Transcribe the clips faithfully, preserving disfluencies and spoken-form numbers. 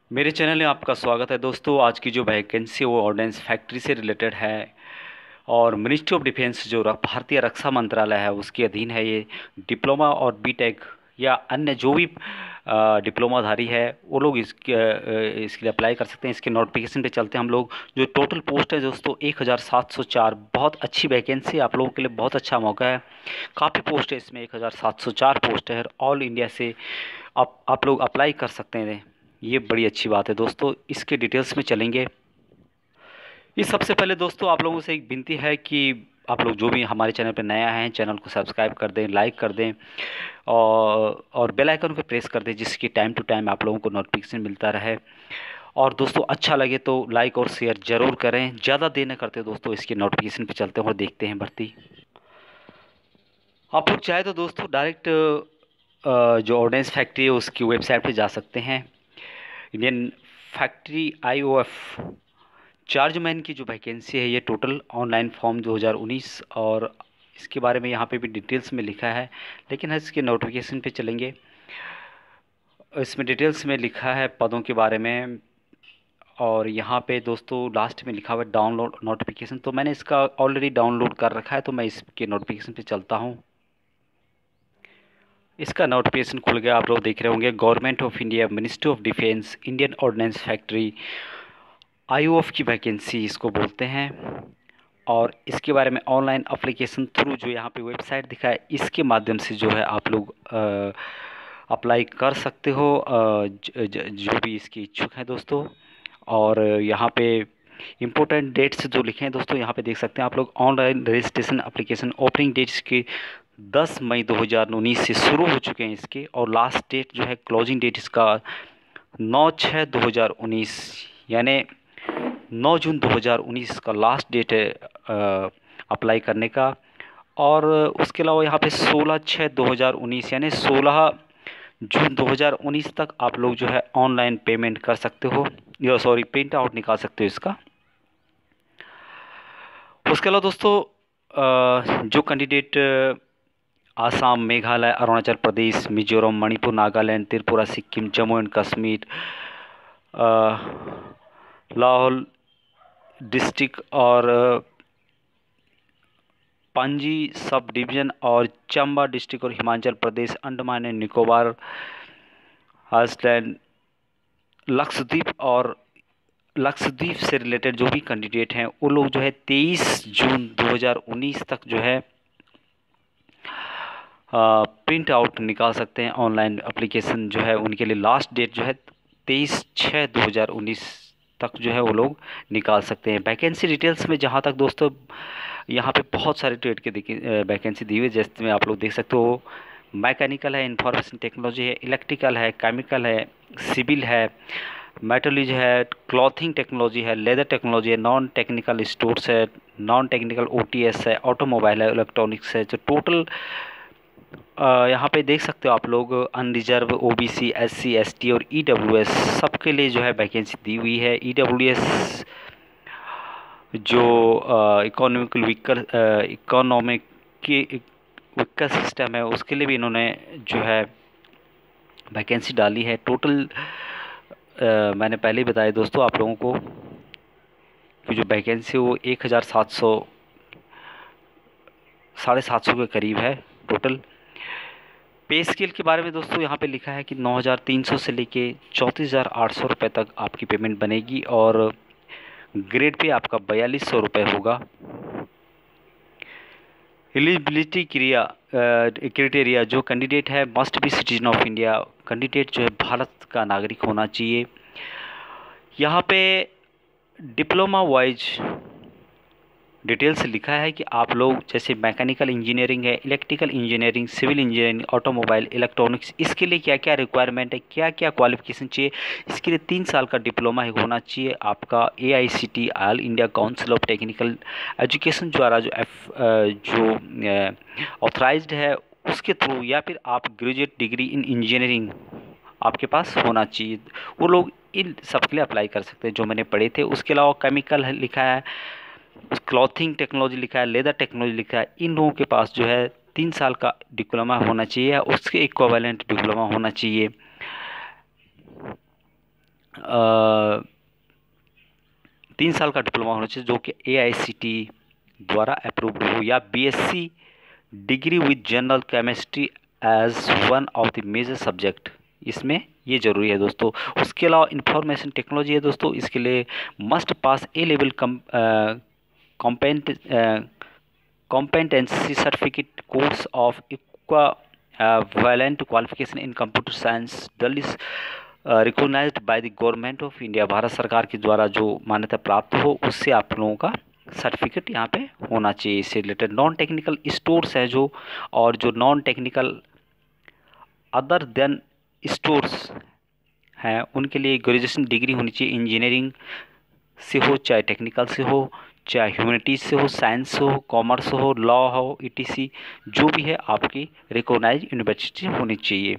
मेरे चैनल में आपका स्वागत है दोस्तों। आज की जो वैकेंसी वो ऑर्डिनेंस फैक्ट्री से रिलेटेड है और मिनिस्ट्री ऑफ डिफेंस जो र- भारतीय रक्षा मंत्रालय है उसके अधीन है ये। डिप्लोमा और बीटेक या अन्य जो भी अ, डिप्लोमाधारी है वो लोग इसके अ, इसके लिए अप्लाई कर सकते हैं। इसके नोटिफिकेशन पे चलते हैं हम लोग। जो टोटल पोस्ट है दोस्तों एक हज़ार सात सौ चार, बहुत अच्छी वैकेंसी है, आप लोगों के लिए बहुत अच्छा मौका है। काफ़ी पोस्ट है इसमें, एक हज़ार सात सौ चार पोस्ट है। ऑल इंडिया से आप आप लोग अप्लाई कर सकते हैं, ये बड़ी अच्छी बात है दोस्तों। इसके डिटेल्स में चलेंगे। ये सबसे पहले दोस्तों आप लोगों से एक विनती है कि आप लोग जो भी हमारे चैनल पर नया हैं चैनल को सब्सक्राइब कर दें, लाइक कर दें और और बेल आइकन को प्रेस कर दें, जिसकी टाइम टू टाइम आप लोगों को नोटिफिकेशन मिलता रहे। और दोस्तों अच्छा लगे तो लाइक और शेयर ज़रूर करें। ज़्यादा देर न करते दोस्तों, इसके नोटिफिकेशन पे चलते हैं और देखते हैं भर्ती। आप लोग चाहे तो दोस्तों डायरेक्ट जो ऑर्डिनेंस फैक्ट्री है उसकी वेबसाइट पे जा सकते हैं। इंडियन फैक्ट्री आईओएफ चार्जमैन की जो वैकेंसी है ये टोटल ऑनलाइन फॉर्म दो हज़ार उन्नीस, और इसके बारे में यहाँ पे भी डिटेल्स में लिखा है, लेकिन हम इसके नोटिफिकेशन पे चलेंगे। इसमें डिटेल्स में लिखा है पदों के बारे में, और यहाँ पे दोस्तों लास्ट में लिखा हुआ है डाउनलोड नोटिफिकेशन। तो मैंने इसका ऑलरेडी डाउनलोड कर रखा है, तो मैं इसके नोटिफिकेशन पे चलता हूँ। इसका नोटिफिकेशन खुल गया, आप लोग देख रहे होंगे। Government of India, ministry of defence, Indian ordnance factory, IOF की वैकेंसी इसको बोलते हैं। और इसके बारे में ऑनलाइन एप्लीकेशन थ्रू जो यहाँ पे वेबसाइट दिखा है इसके माध्यम से जो है आप लोग अप्लाई कर सकते हो, अ, ज, ज, जो भी इसकी इच्छुक हैं दोस्तों। और यहाँ पे इम्पोर्टेंट डेट्स जो लिखे हैं दोस्तों यहाँ पे देख सकते हैं आप लोग। Online registration application opening dates के दस मई दो हज़ार उन्नीस से शुरू हो चुके हैं इसके, और लास्ट डेट जो है क्लोजिंग डेट इसका नौ छः दो हज़ार उन्नीस, यानी नौ जून दो हज़ार उन्नीस का लास्ट डेट है अप्लाई करने का। और उसके अलावा यहाँ पे सोलह छः दो हज़ार उन्नीस यानी सोलह जून दो हज़ार उन्नीस तक आप लोग जो है ऑनलाइन पेमेंट कर सकते हो, या सॉरी प्रिंट आउट निकाल सकते हो इसका। उसके अलावा दोस्तों अ, जो candidate Assam, Meghalaya, Arunachal Pradesh, Mizoram, Manipur, Nagaland, Tripura, Sikkim, Jammu and Kashmir, Lahaul district और पांजी सब डिवीज़न और चंबा डिस्ट्रिक्ट और हिमाचल प्रदेश, अंडमान एंड निकोबार, आइसलैंड, लक्षद्वीप और लक्षद्वीप से रिलेटेड जो भी कैंडिडेट हैं वो लोग जो है तेईस जून दो हज़ार उन्नीस तक जो है प्रिंट आउट निकाल सकते हैं। ऑनलाइन एप्लीकेशन जो है उनके लिए लास्ट डेट जो है तेईस छः दो हज़ार उन्नीस तक जो है वो लोग निकाल सकते हैं। वैकेंसी डिटेल्स में जहाँ तक दोस्तों यहाँ पे बहुत सारे ट्रेड के देखिए वैकेंसी दी हुई है, जैसे में आप लोग देख सकते हो। मैकेनिकल है, इंफॉर्मेशन टेक्नोलॉजी है, इलेक्ट्रिकल है, केमिकल है, सिविल है, मेटलर्जी है, क्लॉथिंग टेक्नोलॉजी है, लेदर टेक्नोलॉजी है, नॉन टेक्निकल स्टोर्स है, नॉन टेक्निकल ओटीएस है, ऑटोमोबाइल है, इलेक्ट्रॉनिक्स है। जो टोटल यहाँ पे देख सकते हो आप लोग अनरिजर्व, ओबीसी, एससी, एसटी और ईडब्ल्यूएस सबके लिए जो है वैकेंसी दी हुई है। ईडब्ल्यूएस जो इकोनॉमिकल व्हीकल इकोनॉमिक की व्हीकल सिस्टम है उसके लिए भी इन्होंने जो है वैकेंसी डाली है। टोटल आ, मैंने पहले ही बताया दोस्तों आप लोगों को कि जो वैकेंसी वो एक हज़ार सात सौ साढ़े सात सौ के करीब है टोटल। पे स्केल के बारे में दोस्तों यहाँ पे लिखा है कि नौ हज़ार तीन सौ से लेके चौंतीस हज़ार आठ सौ रुपये तक आपकी पेमेंट बनेगी, और ग्रेड पे आपका बयालीस सौ रुपये होगा। एलिजिबिलिटी क्रिया क्राइटेरिया, जो कैंडिडेट है must be citizen of India, candidate जो है भारत का नागरिक होना चाहिए। यहाँ पे डिप्लोमा वाइज डिटेल्स लिखा है कि आप लोग जैसे मैकेनिकल इंजीनियरिंग है, electrical engineering, civil engineering, automobile, electronics, इसके लिए क्या क्या रिक्वायरमेंट है, क्या क्या क्वालिफिकेशन चाहिए। इसके लिए तीन साल का डिप्लोमा होना चाहिए आपका। A I C T all India council of technical education द्वारा जो एफ जो ऑथराइज्ड है उसके थ्रू, या फिर आप ग्रेजुएट डिग्री इन इंजीनियरिंग आपके पास होना चाहिए। वो लोग इन सब के लिए अप्लाई कर सकते हैं जो मैंने पढ़े थे। उसके अलावा केमिकल लिखा है, क्लॉथिंग टेक्नोलॉजी लिखा है, लेदर टेक्नोलॉजी लिखा है। इन लोगों के पास जो है तीन साल का डिप्लोमा होना चाहिए या उसके इक्विवेलेंट डिप्लोमा होना चाहिए। आ, तीन साल का डिप्लोमा होना चाहिए जो कि ए आई सी टी द्वारा अप्रूव्ड हो, या B S C degree with general chemistry as one of the major subject, इसमें ये जरूरी है दोस्तों। उसके अलावा इंफॉर्मेशन टेक्नोलॉजी है दोस्तों, इसके लिए must pass a level competent competency certificate course of equivalent qualification in computer science duly uh, recognized by the government of India, Bharat सरकार के द्वारा जो मान्यता प्राप्त हो उससे आप लोगों का सर्टिफिकेट यहाँ पे होना चाहिए। इससे रिलेटेड नॉन टेक्निकल स्टोर्स है जो, और जो non technical other than stores हैं उनके लिए ग्रेजुएशन डिग्री होनी चाहिए, इंजीनियरिंग से हो चाहे टेक्निकल से हो, चाहे ह्यूमैनिटीज से हो, साइंस हो, कॉमर्स हो, लॉ हो, ईटीसी जो भी है आपकी रिकॉग्नाइज यूनिवर्सिटी होनी चाहिए।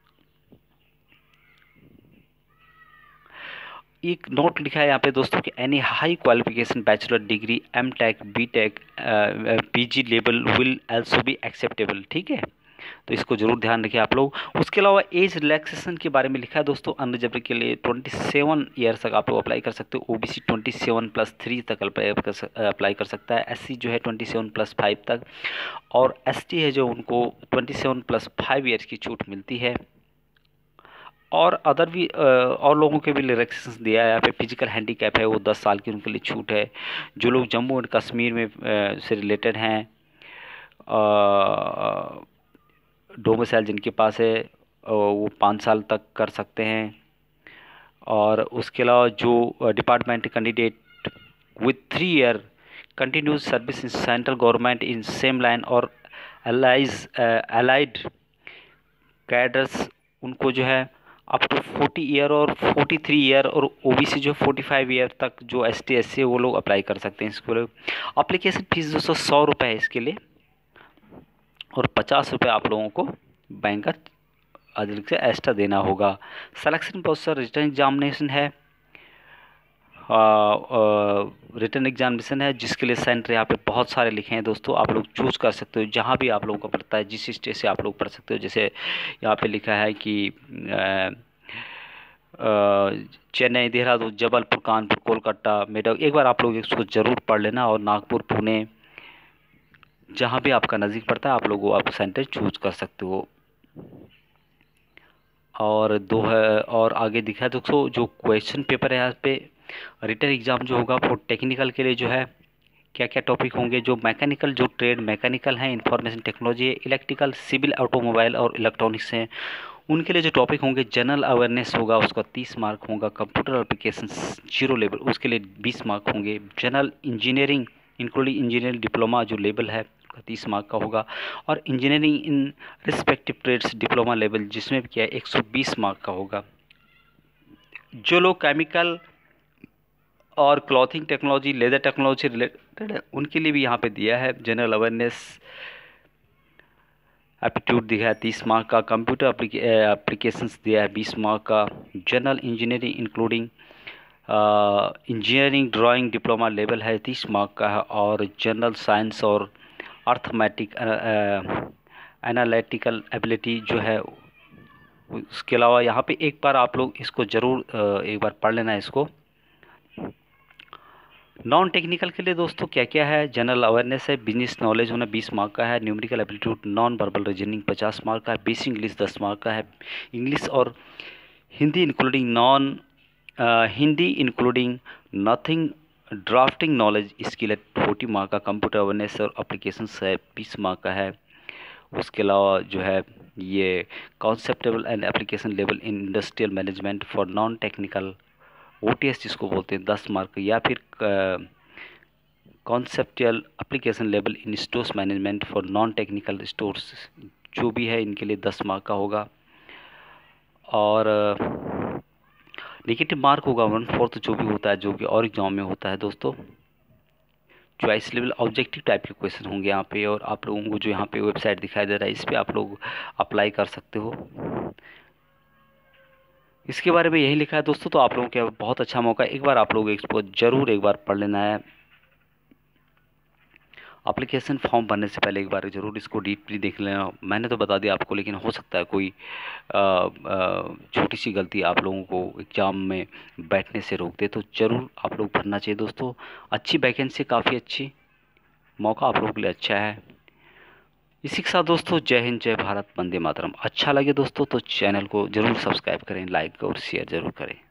एक नोट लिखा है यहाँ पे दोस्तों कि any high qualification bachelor degree, M tech, B tech, P G level will also be acceptable, ठीक है, तो इसको जरूर ध्यान रखिए आप लोग। उसके अलावा एज रिलैक्सेशन के बारे में लिखा है दोस्तों, अनरिजर्व के लिए सत्ताईस ईयर्स तक आप लोग अप्लाई कर सकते हो, ओबीसी सत्ताईस प्लस थ्री तक अप्लाई कर सकता है, एससी जो है सत्ताईस प्लस फाइव तक, और एसटी है जो उनको सत्ताईस प्लस फाइव ईयर्स की छूट मिलती है। और अदर भी और लोगों के भी रिलैक्सेशन दिया है यहाँ पे। फिजिकल हैंडीकैप है वो दस साल की उनके लिए छूट है। जो लोग जम्मू एंड कश्मीर में से रिलेटेड हैं, डोमिसाइल जिनके पास है वो पाँच साल तक कर सकते हैं। और उसके अलावा जो department candidate with three year continuous service in central government in same line और अलाइज अलाइड कैडर्स, उनको जो है अप टू फोर्टी ईयर और फोर्टी थ्री ईयर, और ओबीसी जो फोर्टी फाइव ईयर तक जो एस टी एस सी वो लोग अप्लाई कर सकते हैं इसको। अप्लीकेशन फीस दोस्तों सौ रुपये है इसके लिए, और पचास रुपये आप लोगों को बैंक का अतिरिक्त से एक्स्ट्रा देना होगा। सिलेक्शन प्रोसेस रिटर्न एग्जामिनेशन है, रिटर्न एग्जामिनेशन है जिसके लिए सेंटर यहाँ पे बहुत सारे लिखे हैं दोस्तों, आप लोग चूज़ कर सकते हो जहाँ भी आप लोगों को पड़ता है, जिस स्टेट से आप लोग पढ़ सकते हो। जैसे यहाँ पे लिखा है कि चेन्नई, देहरादून, जबलपुर, कानपुर, कोलकाता, मेडक, एक बार आप लोग इसको ज़रूर पढ़ लेना, और नागपुर, पुणे, जहाँ भी आपका नज़दीक पड़ता है आप लोग वो आप सेंटर चूज कर सकते हो। और दो है और आगे दिखा है दोस्तों जो क्वेश्चन पेपर है यहाँ पे, रिटन एग्ज़ाम जो होगा वो टेक्निकल के लिए जो है क्या क्या टॉपिक होंगे, जो मैकेनिकल, जो ट्रेड मैकेनिकल हैं, इंफॉर्मेशन टेक्नोलॉजी है, इलेक्ट्रिकल, सिविल, ऑटोमोबाइल और इलेक्ट्रॉनिक्स हैं, उनके लिए जो टॉपिक होंगे, जनरल अवेयरनेस होगा उसका तीस मार्क होगा, कंप्यूटर एप्लीकेशन जीरो लेवल उसके लिए बीस मार्क होंगे, general engineering including engineering diploma जो लेवल है तीस मार्क का होगा, और engineering in respective trades diploma level जिसमें क्या है एक सौ बीस मार्क का होगा। जो लोग केमिकल और clothing technology, leather technology related है उनके लिए भी यहाँ पे दिया है जनरल अवेयरनेस एप्टीट्यूड दिया है तीस मार्क का, कंप्यूटर एप्लीकेशंस दिया है बीस मार्क का, general engineering including engineering drawing diploma level है तीस मार्क का है, और जनरल साइंस और अर्थमेटिक एनालिटिकल एबिलिटी जो है। उसके अलावा यहाँ पे एक बार आप लोग इसको ज़रूर एक बार पढ़ लेना है इसको। नॉन टेक्निकल के लिए दोस्तों क्या क्या है, जनरल अवेयरनेस है, बिजनेस नॉलेज होना बीस मार्क का है, numerical aptitude, non verbal reasoning पचास मार्क का है, बेसिक इंग्लिश दस मार्क का है, इंग्लिश और Hindi including non Hindi including nothing drafting knowledge इसके लिए फोर्टी मार्क का, कंप्यूटर अवेयरनेस और एप्लीकेशंस है बीस मार्क का है। उसके अलावा जो है ये conceptable and application level in industrial management for non technical O T S जिसको बोलते हैं दस मार्क, या फिर conceptual application level in stores management for non technical stores जो भी है इनके लिए दस मार्क का होगा। और नेगेटिव मार्क होगा वन फोर्थ जो भी होता है जो कि और एग्जाम में होता है दोस्तों। चॉइस लेवल ऑब्जेक्टिव टाइप के क्वेश्चन होंगे यहाँ पे, और आप लोगों को जो यहाँ पे वेबसाइट दिखाई दे रहा है इस पर आप लोग अप्लाई कर सकते हो। इसके बारे में यही लिखा है दोस्तों, तो आप लोगों के बहुत अच्छा मौका है, एक बार आप लोग इसको जरूर एक बार पढ़ लेना है। एप्लीकेशन फॉर्म भरने से पहले एक बार ज़रूर इसको डीपली देख लेना। मैंने तो बता दिया आपको, लेकिन हो सकता है कोई छोटी सी गलती आप लोगों को एग्ज़ाम में बैठने से रोक दे, तो ज़रूर आप लोग भरना चाहिए दोस्तों। अच्छी वैकेंसी, काफ़ी अच्छी मौका आप लोगों के लिए अच्छा है। इसी के साथ दोस्तों जय हिंद, जय भारत, वंदे मातरम। अच्छा लगे दोस्तों तो चैनल को ज़रूर सब्सक्राइब करें, लाइक और शेयर ज़रूर करें।